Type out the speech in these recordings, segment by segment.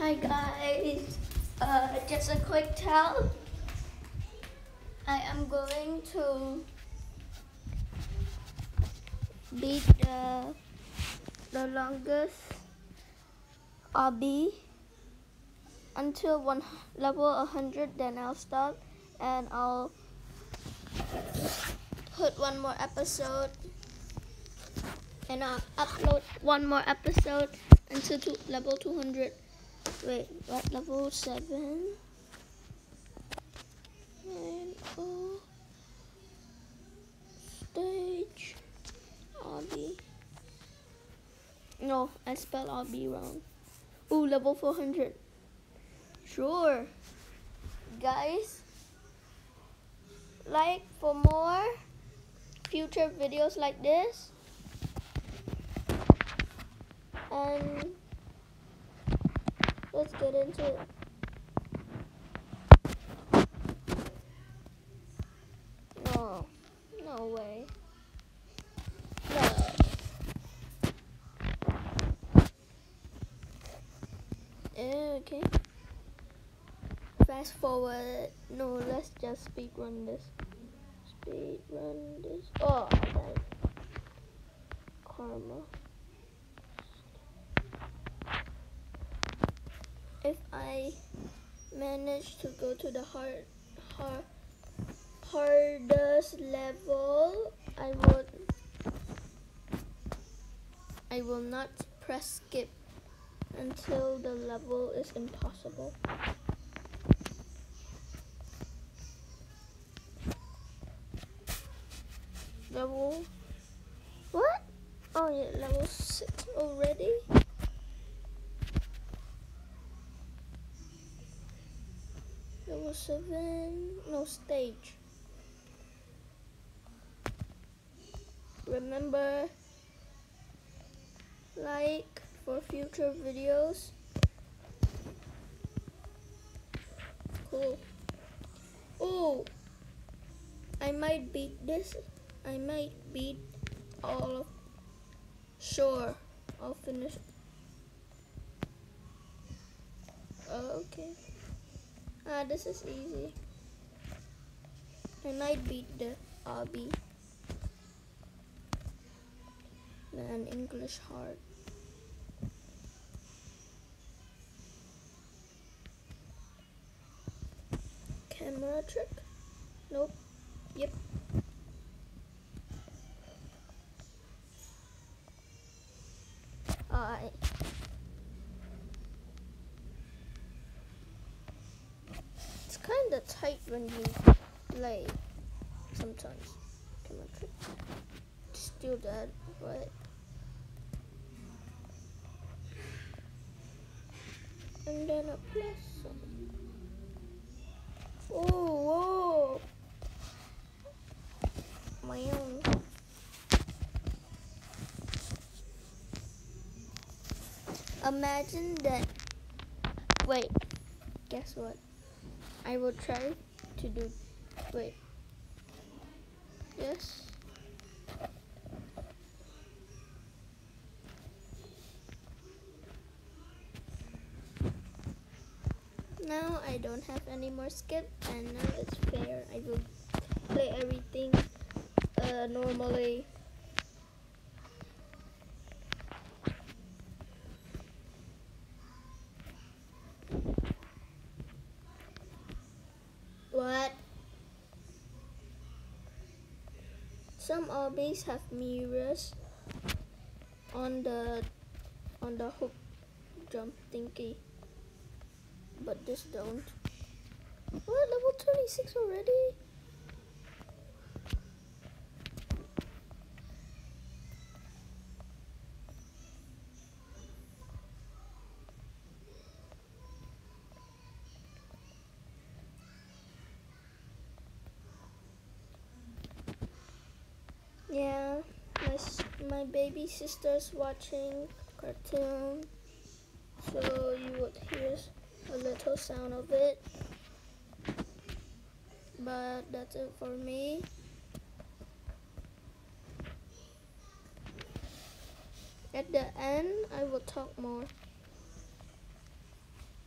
Hi guys, just a quick tell. I am going to beat the longest obby until level 100, then I'll stop and I'll put one more episode and I'll upload one more episode until level 200. Wait, what? Level 7? And stage obby. No, I spelled obby wrong. Ooh, level 400. Sure. Guys, like for more future videos like this. And let's get into it. No, no way. No. Okay. Fast forward. No, let's just speed run this. Speed run this. Oh, I died. Karma. If I manage to go to the hardest level, I will not press skip until the level is impossible. Level what? Oh yeah, level 6 already. Level 7, no stage. Remember, like for future videos. Cool. Oh, I might beat this. I might beat all of. Sure, I'll finish. Okay. This is easy. I might beat the obby. Man, English hard. Camera trick? Nope. Yep. It's kind of tight when you play sometimes. Camera trick. Still dead, but and then a plus. Oh, whoa! My own. Imagine that. Wait, guess what? I will try to do. Wait. Yes. Now I don't have any more skip, and now it's fair. I will play everything normally. What? Some obbies have mirrors on the hook jump thingy, but this don't. What? Level 26 already? Yeah, my baby sister's watching cartoon, so you would hear a little sound of it. But that's it for me. At the end, I will talk more.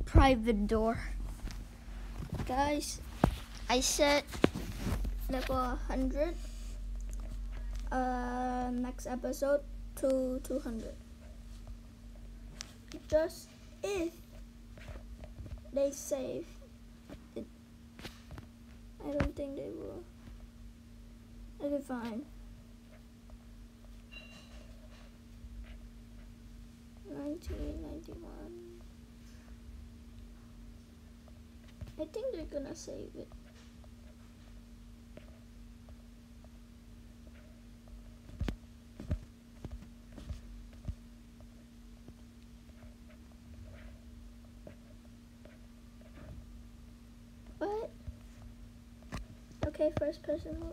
private door. Guys, I set level 100. Next episode to 200. Just if they save it. I don't think they will. Okay, fine. 1991. I think they're gonna save it. What? Okay, first person mode.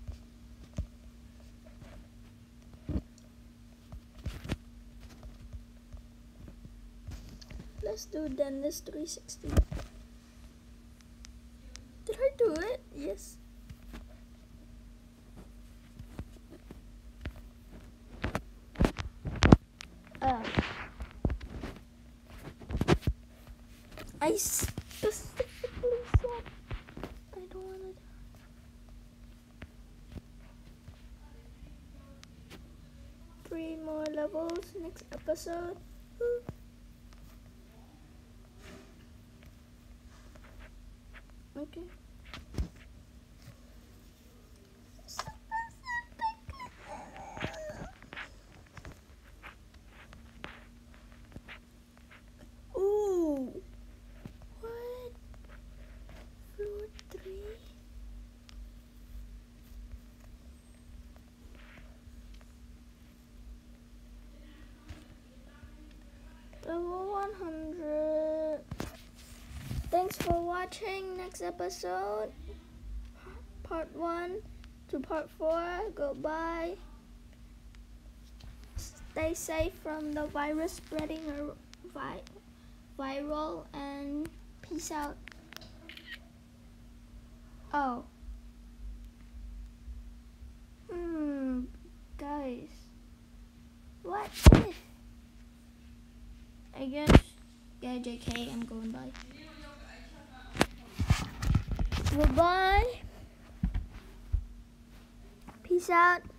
Let's do Dennis 360. Did I do it? Yes. I specifically said I don't want to. Three more levels next episode. Woo. Okay. Ooh. What? Floor 3? Level 100. Thanks for watching. Next episode, part 1 to part 4. Goodbye. Stay safe from the virus spreading viral, and peace out. Oh. Guys. What if? I guess. Yeah, JK, I'm going by. Goodbye. Peace out.